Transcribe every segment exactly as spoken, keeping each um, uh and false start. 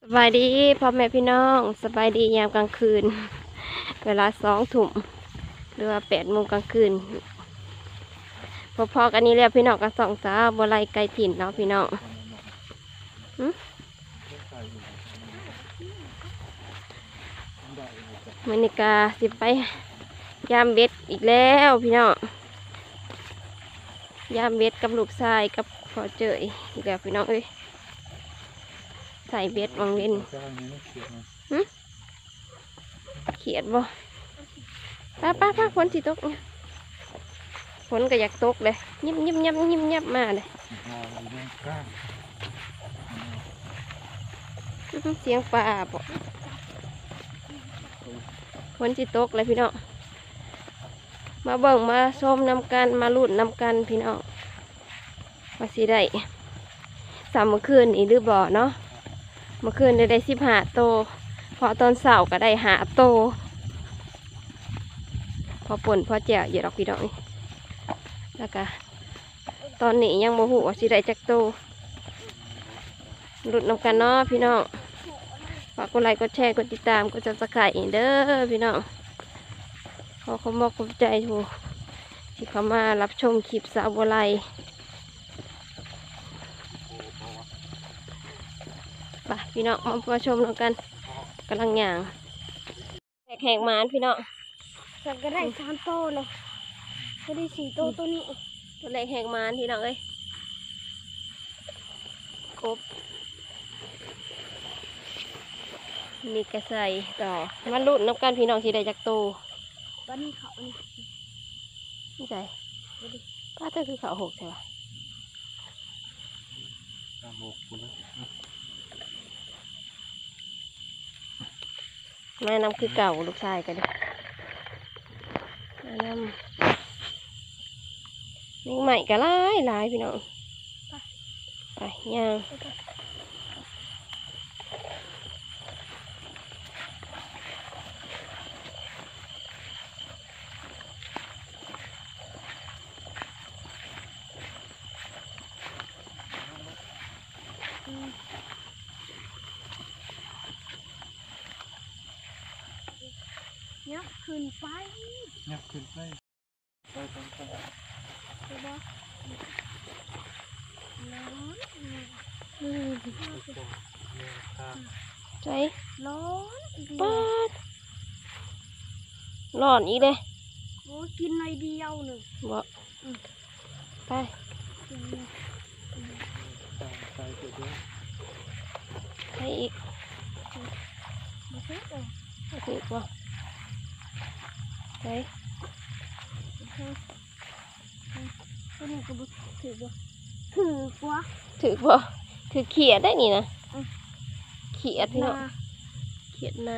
สบายดีพ่อแม่พี่น้องสบายดียามกลางคืนเวลาสองทุ่มหรือว่าแปดโมงกลางคืนพอๆกันนี้แล้วพี่น้องกันสองสาวบัวไลไก่ถิ่นเนาะพี่น้องหึมินิกาสิไปยามเบ็ดอีกแล้วพี่น้องยามเบ็ดกับลูกชายกับพ่อเจยอีกแล้วพี่น้องเอ้ยใส่เบ็ดวังเว้นหึเขียดบ่ป้าป้าป้าฝนสิตกเนี่ยฝนก็อยากตกเลยยิบยิบยิบยิบยิบมาเลยเสียงปลาบ่ฝนสิตกเลยพี่น้องมาเบิ่งมาชมนำกันมาลุ้นนำกันพี่น้องว่าสิได้สามเมื่อคืนอีหรือบ่เนาะเมื่อคืนได้ได้สิบห้าโตพอตอนเสาร์ก็ได้หาโตพอป่นพอแจ่วอยู่ดอกพี่น้องนี่แล้วก็ตอนนี้ยังโมโหว่าสิได้จักโตหลุดนำกันเนาะพี่น้องฝากกดไลค์กดแชร์กดติดตามกดซับสไครต์เด้อพี่น้องขอขอบคุณขอบใจทูที่เข้ามารับชมคลิปสาวบัวไลไปพี่น้องมาชมนำกันกำลังย่างแหกแหกหมานพี่น้องสักก็ได้สามโตเลยก็ได้สี่โตตัวนี้ตัวเล็กแหกหมานพี่น้องเอ้ยกบนี่กระใส่ต่อมันรุ่นน้ำกันพี่น้องที่ได้จากโตตอนนี้เขานี่นี่ใส่ป้าเธอคือเขาหกใช่ปะแม่น้ำคือเก่าลูกชายกันดิแม่น้ำนี่ใหม่ก็หลายหลายพี่น้องไปย่างยับขึ้นไปยับขึ้นไปไปไปไปใช่ปะร้อนใจร้อนปาดร้อนอีกเลยโอ้กินหน่อยเดียวหนึ่งบ่ไปให้อีกมาเช็ดเลยให้อีกบ่ไปตัวนี้ก็บุถือบ่ถือกว่าถือบ่ถือเขียดได้นี่นะเขียดพี่น้องเขียดนา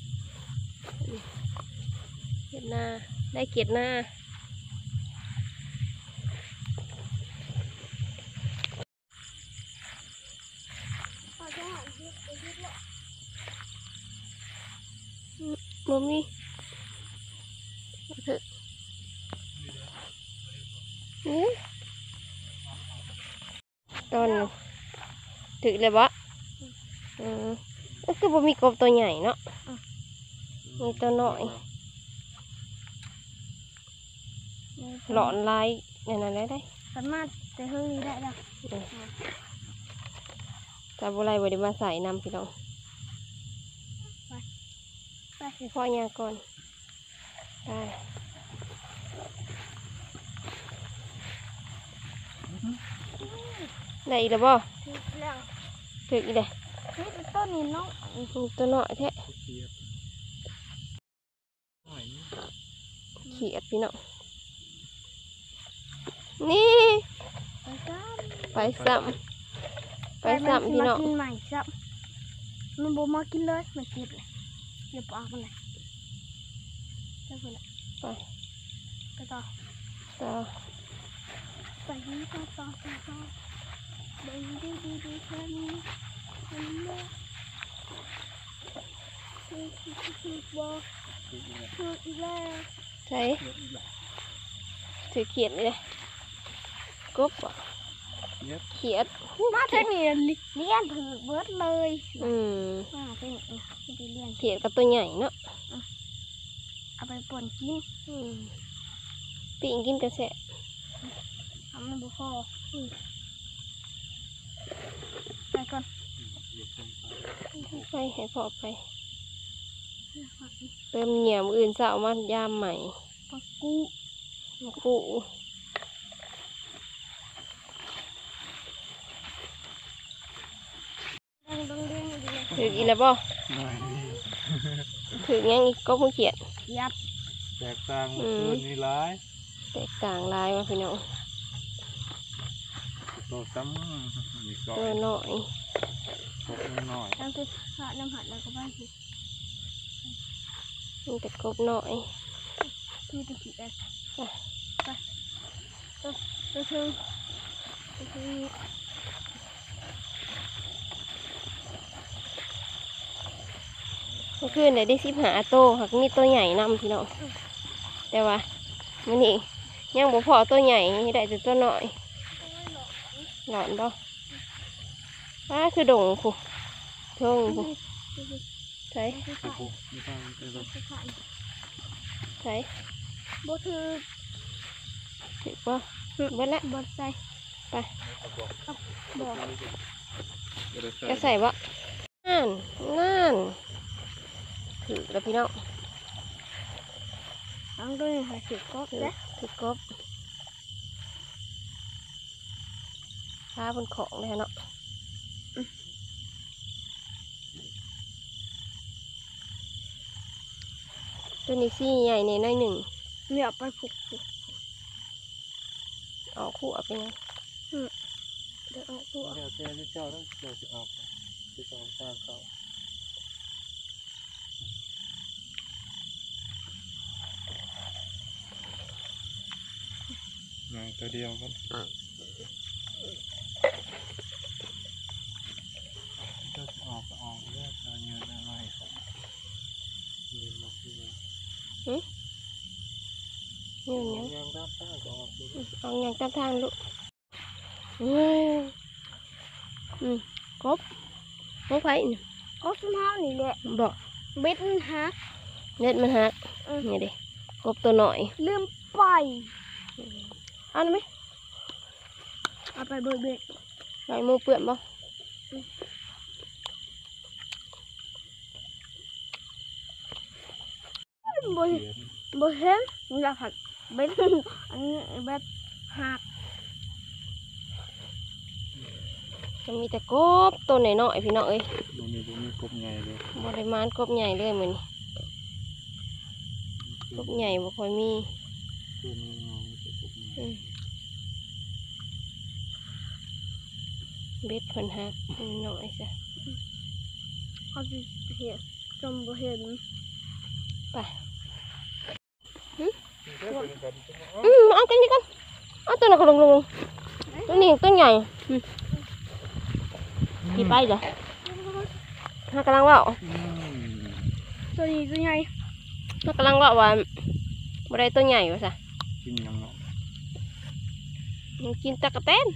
เขียดนาได้เขียดนาบ่มีถือนี่ตอนถือเลยบ่อืมก็คือบ่มีกบตัวใหญ่เนาะมีตัวน้อยหลอนลายเนี่ยนั่นได้ได้สามารถจะเฮือได้แล้วแต่บุไรบ่ได้มาใส่นำพี่น้องไปไปพ่อยาก่อนได้ได้อีกแล้วบ่ถือแล้วถืออีกเลยนี่ต้นนี้น้องตัวน้อยแท้เขียดพี่น้องนี่ไปซ้ำไปซ้ำพี่น้องกินใหม่ซ้ำมันบ่มากินเลยมันติดเลยเดี๋ยวปากมันเลยไปไปไปต่อต่อไปนี่ต่อต่อต่อต่อดีดีดีดีแค่นี้มันเลยคือคือคือบ่คืออีกแล้วใช่ถือเขียดเลยกบเขียดมาเท่านี้เลี้ยนถือเบิดเลยอืมเขียดกับตัวใหญ่เนาะเอาไปป่นกินอืมปิ้งกินกระแสะทำมันบุพอไปก่อนไปให้พอไป เติมเหนียวมืออื่นเสาร์มายามใหม่ปลากู้มะกูดังดังเรื่องอยู่เลยถืออีกแล้วบ่ไม่ถือยังอีกก็มือเขียดยับแตกต่างเมื่อคืนนี้ร้ายแตกต่างลายมาพี่น้องโตซ้ำมีก่อตัวน น้อยพบน้อยน้ำคือขาดน้ำหัดแล้วก็บ้านสิมันแต่กบน้อยมีตะกี้แบบไปตัวตัวคือตัวคือเมื่อคืนได้ได้สิบหาโตหักมีตัวใหญ่นำพี่น้องแต่ว่ามันนี่ยังบ่พอตัวใหญ่ได้แต่ตัวน้อยหลอนบ่ว้าคือดงผู้ทงผู้ใช่คือๆขาดปุ๊บไม่ต้องไม่ต้องคือขาดใช่บ่คือถือบ่เบิดละบดใส่ไปบ่จะใส่บ่นั่นนั่นถือแล้วพี่น้องทั้งด้วยหาสิบก็ถือได้ถือกบพาบนของเลยเนาะตัวนี้ซี่ใหญ่ในน้อยหนึ่งเมียไปผูกเอาคู่เอาไปไงเดี๋ยวเอาตัวเดี๋ยวเจ้าเจ้าต้องเดี๋ยวจะออกจะออกทางเขาหน่อยตัวเดียวกันก็จะออกก็ออกเลือดเยอะหน่อยครับเรียนมาที่นี่นี่มันยังยังด้านข้างก็ออกดูเอาอย่างตามทางลูกเฮ้ยอืมกบกบไผ่นี่ก็สมองนี่แหละบอกเบ็ดมันหักเน็ดมันหักนี่เด็กบตัวหน่อยลืมปล่อยเอาหน่อยไหมเอาไปเบิดเบ็ดลอยมือเปื้อนบ่บ่เขียนบ่เห็นมันอยากหักเบ็ดอันนี้เบ็ดหักจะมีแต่กบตัวหน่อยๆพี่น้องเอ้ยดูมีดูมีกบใหญ่เลยบริมานกบใหญ่เลยเหมือนกบใหญ่บ่ค่อยมีตัวนี้งองตัวกบใหญ่อืมเบ็ดเพิ่นหักหน่อยจ้ะเขาสิเห็นจมบ่เห็นไปเดี๋ยวเป็นกันจะมาอืมเอากันนี่กันเอาตัวนั้นก็ลงลงลงตัวนี้ตัวใหญ่อืมกี่ไปเหรอถ้ากำลังว่าอืมตัวนี้ตัวใหญ่ถ้ากำลังว่าว่าบ่ได้ตัวใหญ่ว่าซะกินยังเนาะมันกินตะกะแตน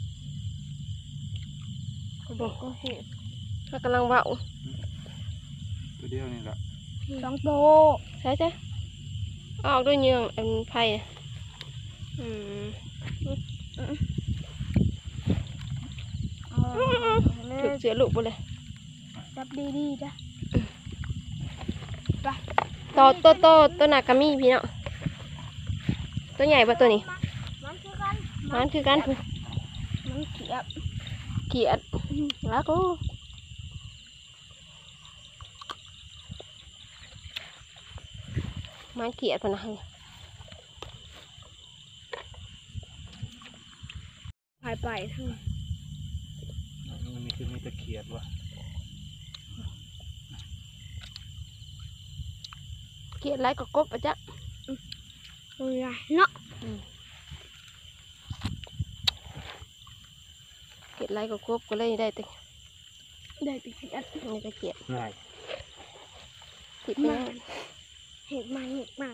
ก็บอกก็เห็นถ้ากำลังว่าตัวเดียวนี่แหละสองตัวใช่จ้ะเอาออกด้วยเหยืองอันไผ่น่ะอืมเอาถึกเสือลูกบ่เลยจับดีๆจ้ะต่อตัวโตตัวหนักกะมีพี่เนาะตัวใหญ่ป่ะตัวนี้มันคือกันมันคือกันมันเขียบเขียดแล้วก็มันเขียดพะนะหายไปทั้งมันมีคือมีตะเขียดวะเขียดไรก็กบอ่ะจ๊ะตัวใหญ่เนาะเขียดไรก็กบก็เลยได้แต่ได้ไปเขียบนี่ก็เขียดง่ายติดไปแล้วเห็ดมาเห็ดมาก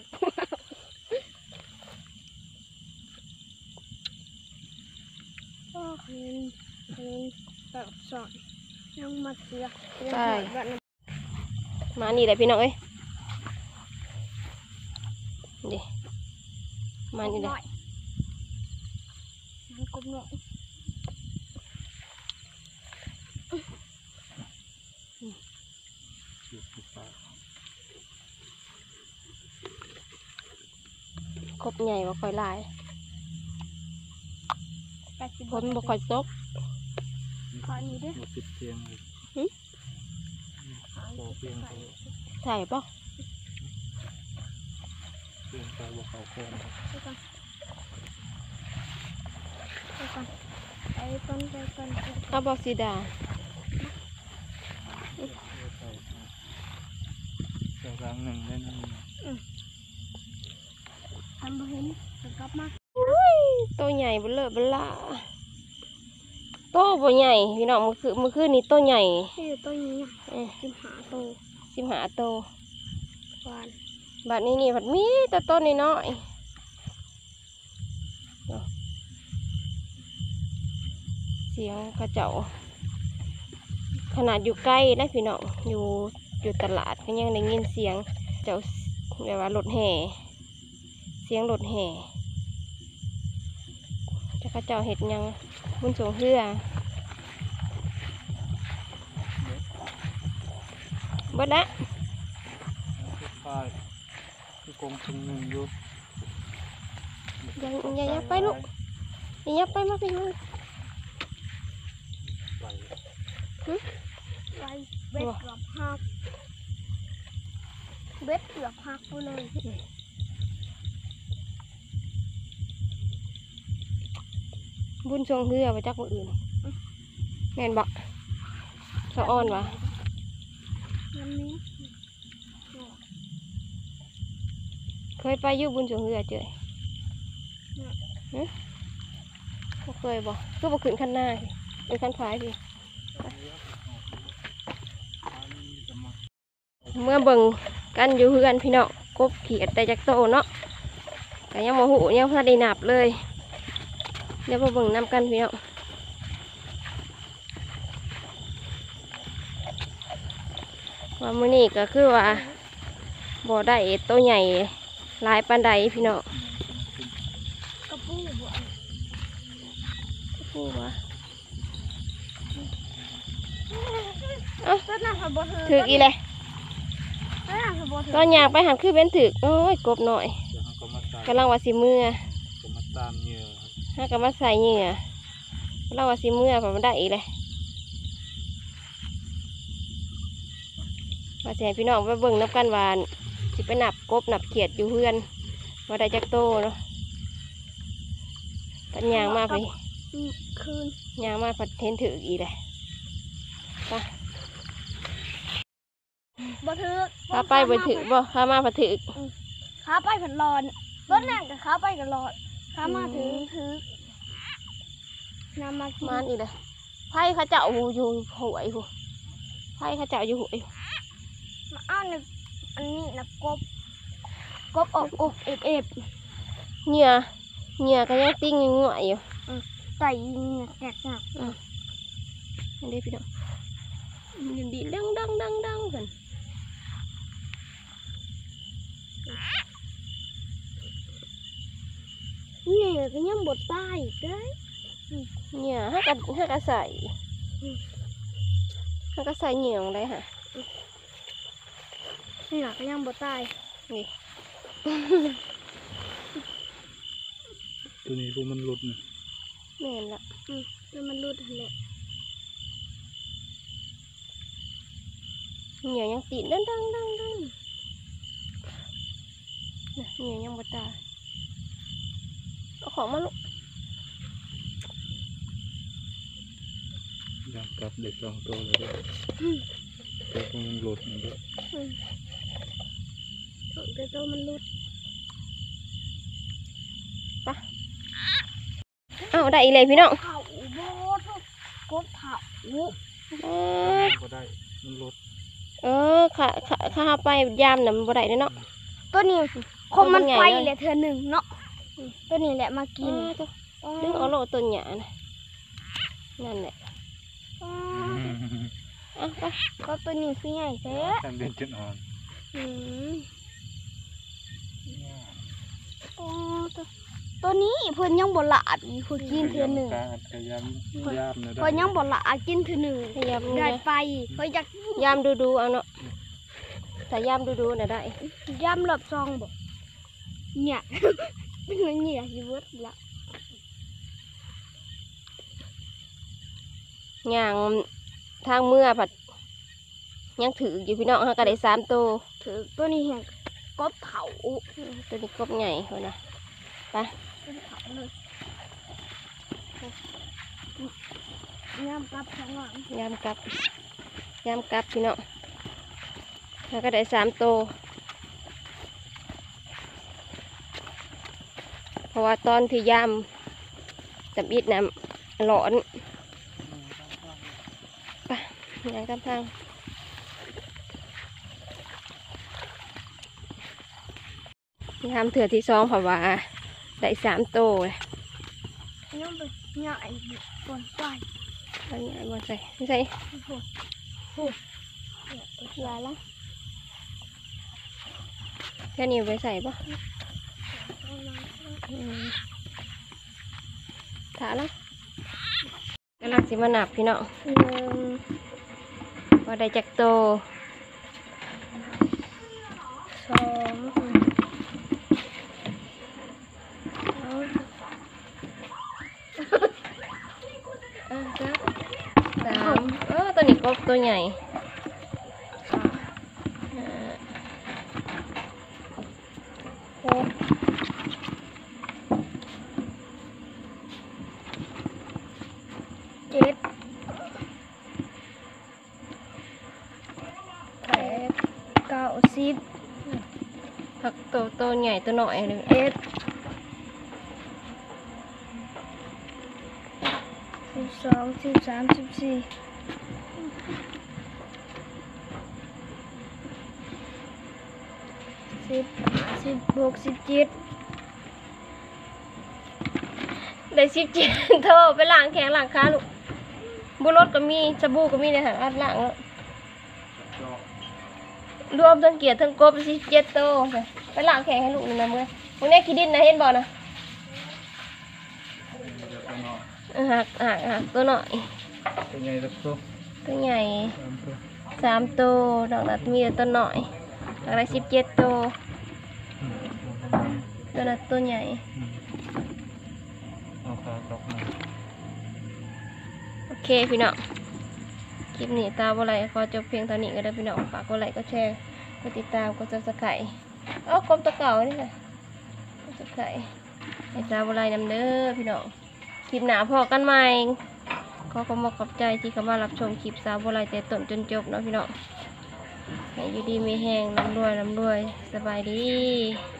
ก็เห็นเห็นแบบสอนยังมาเสียยังหอดแบบนั้นมานี่แหละพี่น้องเอ้ยดิมานี่แหละมันกบหน่อยอยู่ที่ปากกบใหญ่บ่ค่อยหลายแปดสิบฝนบ่ค่อยตกขอนี้ด้วยมาปิดเตียงเลยหึโอ้เตียงเขาใส่ป่ะเตียงเขาบอกเขาโค้งไปก่อนไปก่อนไปก่อนไปก่อนไปก่อนเอาบอกสีดาเจ้ารังหนึ่งได้นั่นทำบ่เห็นจะกลับมาตัวใหญ่เบลอเบล่าโตบ่ใหญ่พี่น้องมือคือมือคือนี่โตใหญ่ที่อยู่ต้นนี้เอ้ยสิบหาโตสิบหาโตวานบัดนี้นี่บัดมีแต่ต้นน้อยๆเนาะเสียงกระเจ้าขนาดอยู่ใกล้นะพี่น้องอยู่อยู่ตลาดก็ยังได้ยินเสียงเจ้าแบบว่ารถแห่เสียงรถแห่จะกระเจ้าเห็ดหยังบุญสงเรือเบิดละใช่คือกงถึงหนึ่งอยู่ยังยังยับไปลูกยังยับไปมาพี่ลูกไปไปเบ็ดเกือบหักเบ็ดเกือบหักไปเลยบุญทรงเรือไปจากคนอื่นแม่นบอกสะอ้อนวะน้ำนี้เคยไปอยุบุญทรงเรือเจยฮะบ่เคยบอกก็บอกขึ้นขั้นหน้าสิเป็นขั้นท้ายสิเมื่อเบิ่งกันอยู่เฮือนพี่น้องกบเขียดแต่จากโตเนาะแต่ยังโมโหยังพลาดได้นับเลยเดี๋ยวมาเบิ่งนำกันพี่น้องว่ามื้อนี้ก็คือว่าบ่ได้ตัวใหญ่หลายปานใดพี่น้องกระปูบ่พูดว่าต้นน่ะค่ะบ่ถือถืออีเลยต้นน่ะค่ะบ่ถือตอนอยากไปหันคือเป็นถือโอ้ยกบหน่อยเดี๋ยวเขาก็มาใส่กำลังว่าสิมือก็มาตามเหยื่อถ้ากำลังใส่เหงื่อกำลังว่าสิมือผมได้อีเลยมาแสพี่น้องไปเบิ่งนับกันวานสิไปนับกบนับเขียดอยู่เพื่อนว่าได้จักโตเนาะปัญญางมากไปอืมคืนยางมากพัดเห็นถืออีเลยไปบ่ถือข้าไปบนถือบ่ข้ามาพัดถือขาไปผันร้อนต้นนั่นกับขาไปกับร้อนขามาถือถือ นำมากินมันอีเลยไผ่เข้าเจ้าอยู่หวยผู้ไผ่เข้าเจ้าอยู่หวยมาเอาในอันนี้นะกบกบออกอกเอฟเอฟเหงื่อเหงื่อก็ยังติ้งง่วยอยู่ใส่ยิงเนี่ยแกะหนักอันนี้พี่น้องมันดีดังดังดังดังกันนี่ก็ยังบดตายอีกเด้ยเหงื่อห้ากันห้ากระใส่ห้ากระใส่เหงื่อของได้ค่ะนี่ก็ยังบดตายนี่ตัวนี้ดูมันหลุดนะแม่นละอืมแล้วมันรุดหั่นแหละเหงื่อยังตีนดังดังดังดังน่ะเหงื่อยังบตายเอาของมาลูกอยากกลับเด็กสองตัวเลยด้วยตัวมันหลุดมันด้วยแต่ตัวมันรุดอ้าวได้อีเลยพี่น้องเผาโบดกบเผาเออก็ได้มันหลุดเออข้าข้าข้าไปยามน่ะมันบ่ได้เด้อเนาะตัวนี้คมมันตัวเป็นไงไปเลยเลยเธอหนึ่งเนาะตัวนี้แหละมากินเออตัวดึงเอาโลต้นหญ้านะนั่นแหละอ๋อเอาอ่ะไปก็ตัวนี้คือใหญ่แท้ทำเดินจุดอ่อนอืมโอ้ตัวตัวนี้เพิ่นยังบ่ละอาดอีกเพิ่นกินเทื่อหนึ่งกาดกระยำยามเนอะเพิ่นยังบ่ละอาดกินเทื่อหนึ่งพยายามดูได้นะไปเพิ่นอยากยามดูดูๆเอาเนาะถ้ายามดูดูๆน่ะได้ย่ำรอบซองบ่เนี่ย มันเนี่ยสิเบิดละอย่างทางเมื่อผัดยังถืออยู่พี่น้องฮะก็ได้สามตัวถือตัวนี้แห่งกบเผาตัวนี้กบใหญ่เขานะไปกบเผาเลยย่ำกลับข้างหลังยามกลับยามกลับพี่น้องแล้วก็ได้สามตัวเพราะว่าตอนที่ยามจำอิดน้ำร้อนไปยางกำพังยามเถื่อที่สองเพราะว่าได้สามตัวเลยย่ำไปย่ำไอ้บุกบนไฟอันนี้บอใส่ไม่ใส่โอ้โหโอ้โหเนี่ยตัวใหญ่ละแค่นี้ไปใส่ปะเอามาอืมถาแล้วกำลังสิมาหนับพี่น้องหนึ่งว่าได้จักโตสองเอาอ่ะครับสามเออตัวนี้กบตัวใหญ่ห้าหกเจ็ดแปดเก้าสิบผักตัวตัวใหญ่ตัวหน่อยเลยเอ็ดสิบสองสิบสามสิบสี่สิบสิบหกสิบเจ็ดได้สิบเจ็ดโทรไปล้างแขงล้างขาลูกบุรถก็มีสบู่ก็มีในหางอัดล้างแล้วรวมทั้งเกียร์ทั้งกบสิบเจ็ดโตไปไปล้างแขงให้ลูกนี่นะเมื่อพวกนี้ขี้ดินนะเห็นบ่นะเออหักหักหักตัวหน่อยเป็นไงล่ะตัวตัวใหญ่สามตัวสามโตดอกนัดมีแต่ตัวหน่อยดอกละสิบเจ็ดโตอืมตัวนั้นตัวใหญ่อืมเอาขากลับมาโอเคพี่น้องคลิปนี้ตาบ่ไรขอจบเพียงเท่านี้ก็ได้พี่น้องฝากกดไลค์กดแชร์กดติดตามกดซับสไครต์เอ้ากบตัวเก่านี่ค่ะกดซับสไครต์ให้ตาบ่ไรนำเด้อพี่น้องคลิปหน้าพอกันใหม่ขอขอบคุณขอบใจที่เข้ามารับชมคลิปสาวบ่ไรแต่ต้นจนจบเนาะพี่น้องให้อยู่ดีมีแห้งร่ำรวยร่ำรวยสบายดี